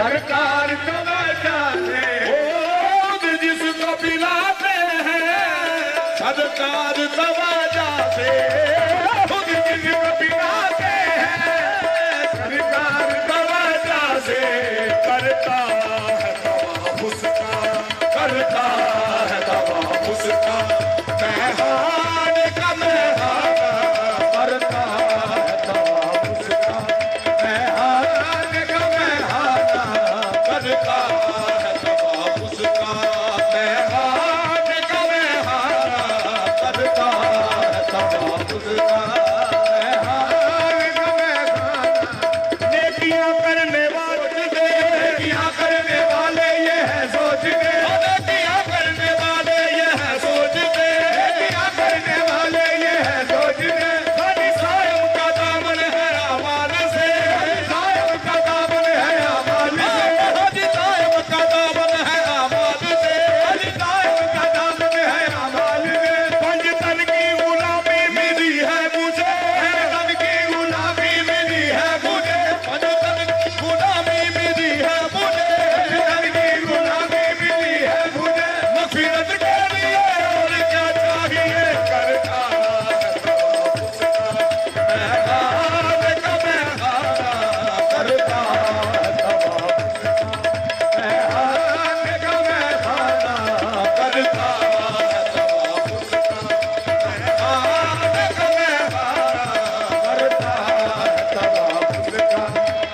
सरकार तवज्जो से खुद जिसको पिलाते हैं सरकार तवज्जो से खुद जिसको पिलाते हैं सरकार तवज्जो से करता है तवाफ उसका करता है तवाफ उसका मेहमान का मेहमान करता है तवाफ उसका मेहमान का मेहमान करता है तवाफ उसका मेहमान का मेहमान करता है तवाफ उसका मेहमान का मेहमान नेकियां करने वाले नेकियां करने वाले ये है सोच के नेकियां करने वाले ये है सोच के नेकियां करने वाले ये है सोच के खाली सायम का दामन है अमाल से सायम का दामन है अमाल से खाली सायम का दामन है अमाल से खाली सायम का दामन है अमाल से पंज तन की गुलामी मिली है मुझे तन की गुलामी मिली है मुझे पंज तन की गुलामी मिली है मुझे तन की गुलामी मिली है मुझे मगफिरत के लिए और क्या चाहिए करता है तवाफ उसका मेहमान का मेहमान करता है तवाफ उसका मेहमान का मेहमान करता है तवाफ उसका मेहमान का मेहमान करता है तवाफ उसका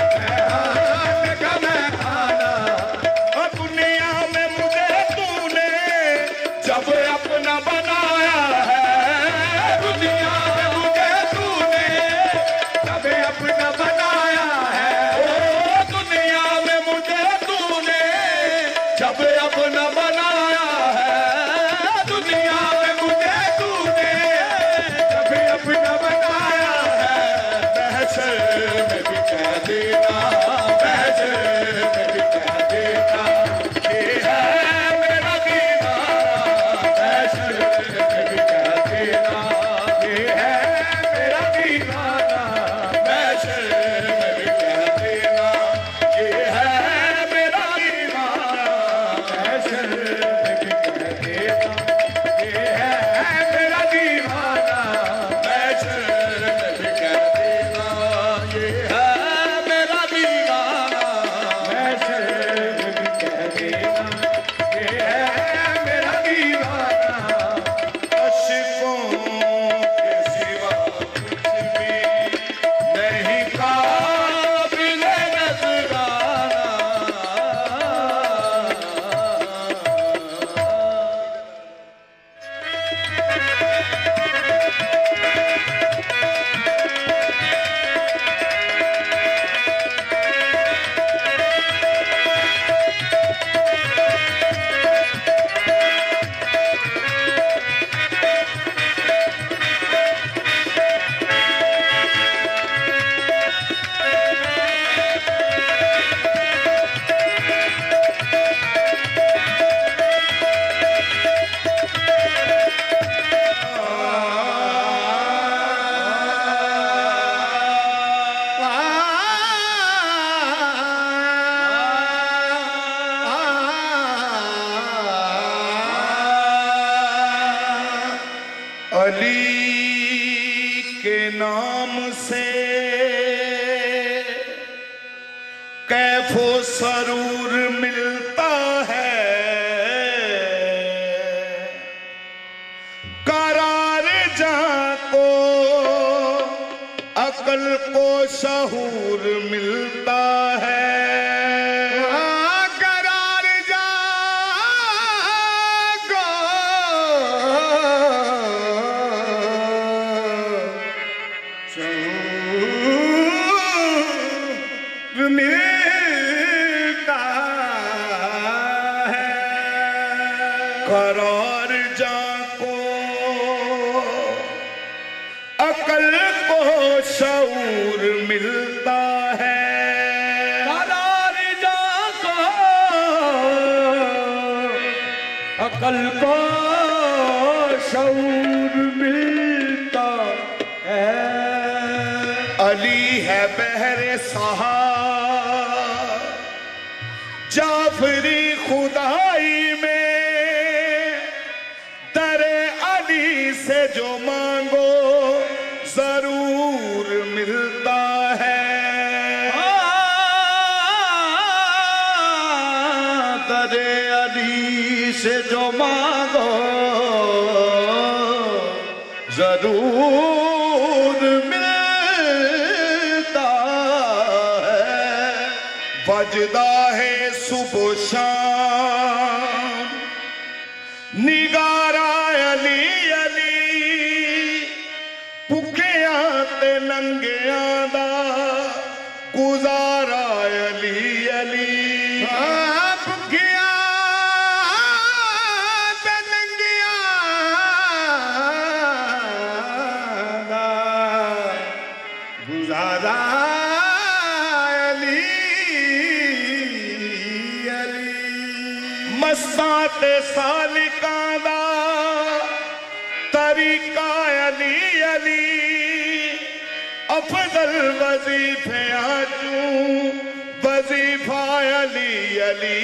मेहमान का मेहमान और दुनिया में मुझे तूने जब अपना बनाया है दुनिया में मुझे तूने जब अपना बनाया है ओ दुनिया में मुझे तूने जब अपना बनाया है दुनिया में मुझे तूने जब अपना बनाया है महशर में भी कह देना महशर में भी कह देना ये है मेरा दीवाना महशर में भी कह देना ये है मेरा दीवाना महशर में भी कह देना ये है मेरा दीवाना महशर में भी कह देना ये है मेरा दीवाना महशर में भी कह देना ये है मेरा दीवाना महशर में भी कह देना ये है मेरा दीवाना अशकों के सिवा कुछ भी नहीं काबिल नजराना अली के नाम से कैफो सरूर मिलता है करार जहां को अकल को शहूर मिलता है करार जाको अकल को शऊर मिलता है करार जाको अकल को शऊर मिलता है अली है बहरे सहा जाफरी खुदाई में दरे अली से जो मांगो जरूर मिलता है। दरे अली से जो मांगो जरूर मिलता है। बजदा है सुबह शाम निगारा अली अली भुखियां ते नंगियां दा गुजारा अली अली। भुखियां ते नंगियां दा गुजारा मस्सां ते सालिकां दा तरीका अली अली अफजल वजीफियां चूं वजीफा अली अली।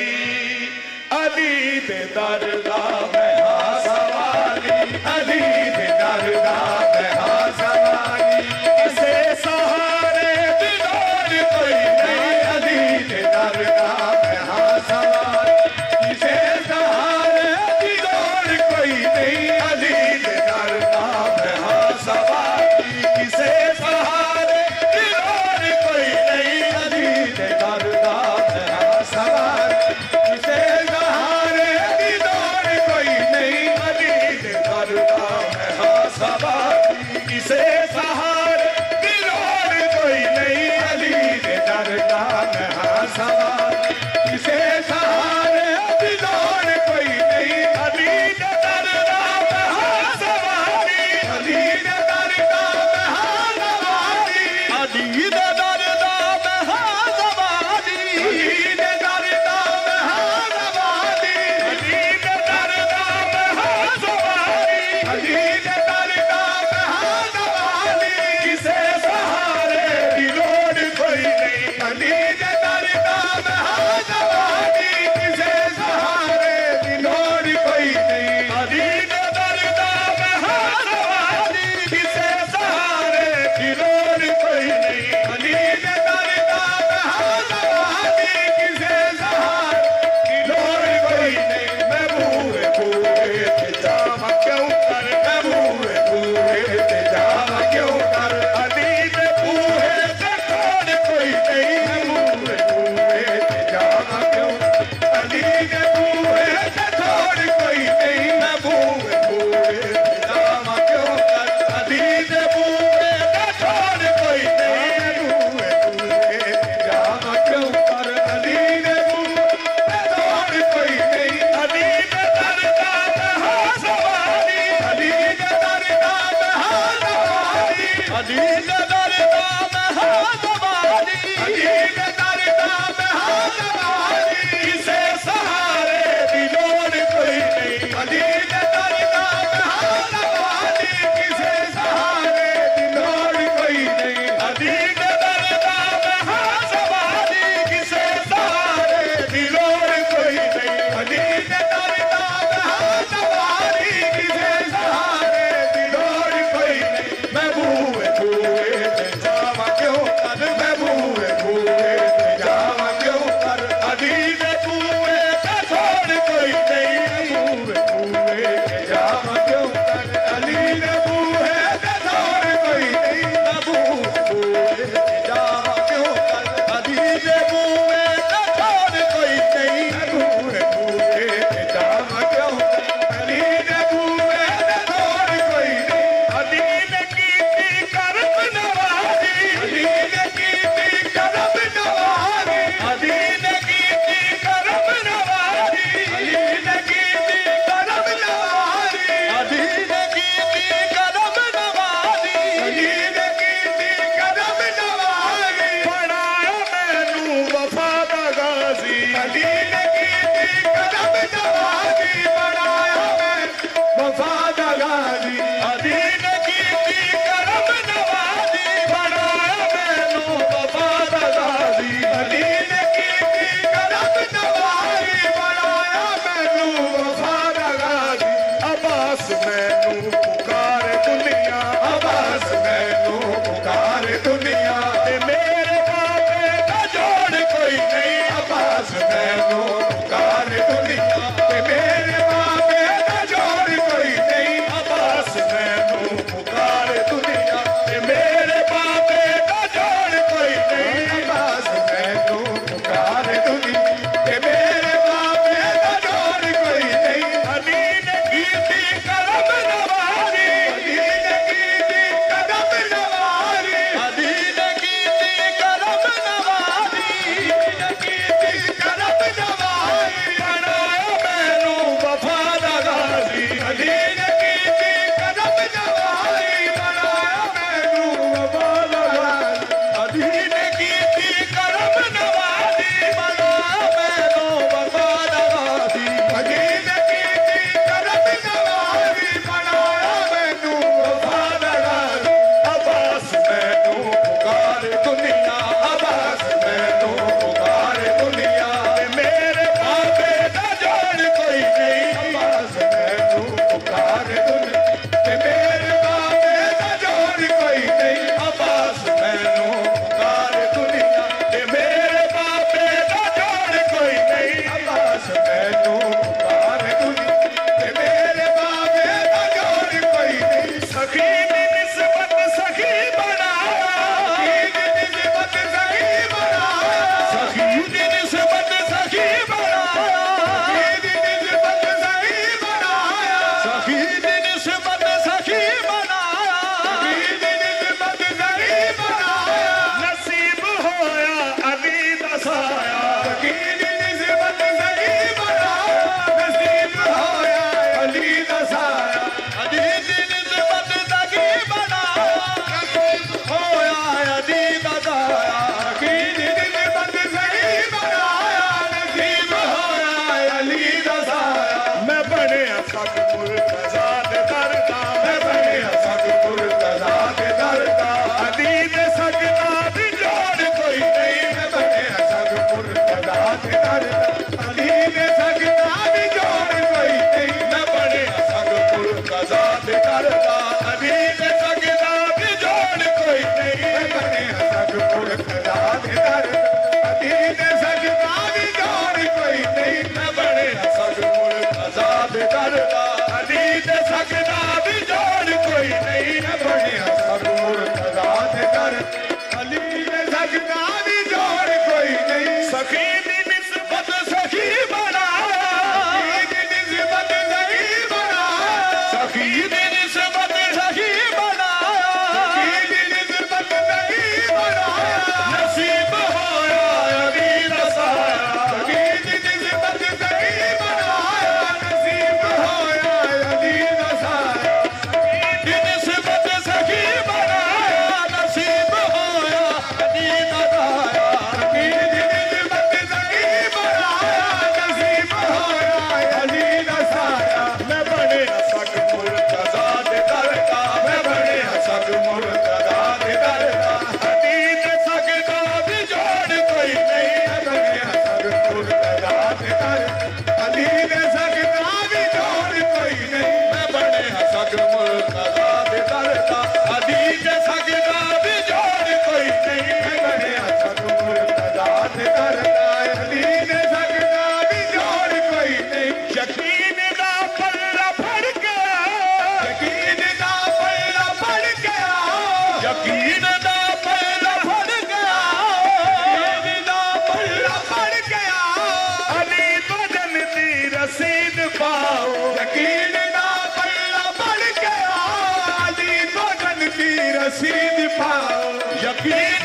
अली दे दर दा मैं हां सवाली अली दे दर दा मैं हां सवाली। किसे सहारे दी लोड़ कोई नहीं अली दे दर दा मैं हां सवाली। किसे सहारे दी लोड़ कोई नहीं अली दे दर दा मैं हां सवाली। किसे सहारे दी लोड़ कोई नहीं अली दे दर दा मैं हां सवाली। किसे सहारे दी लोड़ कोई नहीं अली दे दर दा मैं हां सवाली। किसे सहारे दी लोड़ कोई नहीं अली दे दर दा मैं हां सवाली। किसे सहारे दी लोड़ कोई नहीं अली दे दर दा मैं हां सवाली। अली दे दर दा मैं हां सवाली। अली दे दर दा मैं हां सवाली। अली दे दर दा मैं हां सवाली। अली दे दर दा मैं हां सवाली। अली दे दर दा मैं हां सवाली। किसे सहारे दी लोड़ कोई नहीं अली दे दर दा मैं हां सवाली। किसे सहारे दी लोड़ कोई नहीं अली दे दर दा मैं हां सवाली। किसे सहारे दी लोड़ कोई नहीं अली दे दर दा मैं हां सवाली। किसे सहारे दी लोड़ कोई नहीं। मैं बूहे बूहे ते जावा क्यों कर मैं बूहे बूहे ते जावा क्यों कर अली दे बूहे ते छोड़ कोई नहीं। मैं बूहे बूहे ते जावा क्यों अली दे बूहे ते छोड़ कोई नहीं। मैं बूहे बूहे ते जावा क्यों कर अली दे बूहे ते छोड़ कोई नहीं। बूहे बूहे ते जावा क्यों कर अली दे बूहे ते छोड़ कोई नहीं। अली दे दर दा मैं हां सवाली। अली दे दर दा मैं हां सवाली। अली दे दर दा मैं हां सवाली। अली दे दर दा मैं हां सवाली। किसे सहारे दी लोड़ कोई नहीं अली दे दर दा मैं हां सवाली। किसे सहारे दी लोड़ कोई नहीं अली दे दर दा मैं हां सवाली। किसे सहारे दी लोड़ कोई नहीं अली दे दर दा मैं हां सवाली। किसे सहारे दी लोड़ कोई नहीं। मैं बूहे बूहे ते जावा क्यों कर मैं बूहे बूहे ते जावा क्यों कर अली दे बूहे ते छोड़ कोई नहीं। बूहे बूहे ते जावा क्यों कर अली दे बूहे ते छोड़ कोई नहीं। मैं बूहे बूहे ते जावा क्यों कर अली दे बूहे ते छोड़ कोई नहीं। बूहे बूहे ते जावा क्यों कर अली दे बूहे ते छोड़ कोई नहीं। अली ने कीती करम नवाजी। अली ने कीती करम नवाजी। अली ने कीती करम नवाजी। अली ने कीती करम नवाजी। अली ने कीती करम नवाजी। अली ने कीती करम नवाजी। बनाया मैनू वफा दा गाजी। अली ने कीती करम नवाजी। बनाया मैं वफा दा गाजी। अली ने कीती करम नवाजी। बनाया मैनू वफा दा गाजी। अली ने कीती करम नवाजी। यकीन निस्बत सही बड़ा नसीब होया अली दा साया अली दी निस्बत सही बड़ा नसीब होया अली दा साया यकीन निस्बत सही बड़ा नसीब होया अली दा साया मैं बने सक मुर्तज़ा दे दरदा मैं बने सक मुर्तज़ा दे दरदा अली दे सकदा भी जोड़ कोई नहीं मैं बने सक मुर्तज़ा दे दरदा अली दे सकदा भी जोड़ कोई नहीं मैं बने सक मुर्तज़ा दे दरदा अली दे सकदा भी जोड़ कोई नहीं मैं बने सक मुर्तज़ा दे दरदा अली दे सकदा भी जोड़ कोई नहीं मैं बने सक मुर्तज़ा दे दरदा अली दे सकदा भी जोड़ कोई नहीं मैं बने सक मुर्तज़ा दे दरदा अली दे सकदा भी जोड़ कोई नहीं सखी दी निस्बत सखी बड़ा सखी दी निस्बत सही बड़ा सखी दी निस्बत सही बड़ा सखी दी निस्बत सही बड़ा नसीब होया अली दा साया सखी दी निस्बत सही बड़ा नसीब होया अली दा साया दी निस्बत सही बड़ा नसीब होया अली दा साया सखी दी निस्बत सही बड़ा नसीब होया अली दा साया मैं बने सक मुर्तज़ा दे दरदा मैं बने सक मुर्तज़ा दे दरदा अली दे सकदा भी जोड़ कोई नहीं मैं बने सक मुर्तज़ा दे दरदा अली दे सकदा भी जोड़ कोई नहीं मैं बने सक मुर्तज़ा दे दरदा अली दे सकदा भी जोड़ कोई नहीं मैं बने सक मुर्तज़ा दे दरदा अली दे सकदा भी जोड़ कोई नहीं यकीन दा पल्ला फड़ गया यकीन दा पल्ला फड़ गया यकीन दा पल्ला फड़ गया यकीन दा पल्ला फड़ गया अली तो जन्नती रसीद पाओ यकीन दा पल्ला फड़ गया अली तो जन्नती रसीद पाओ यकीन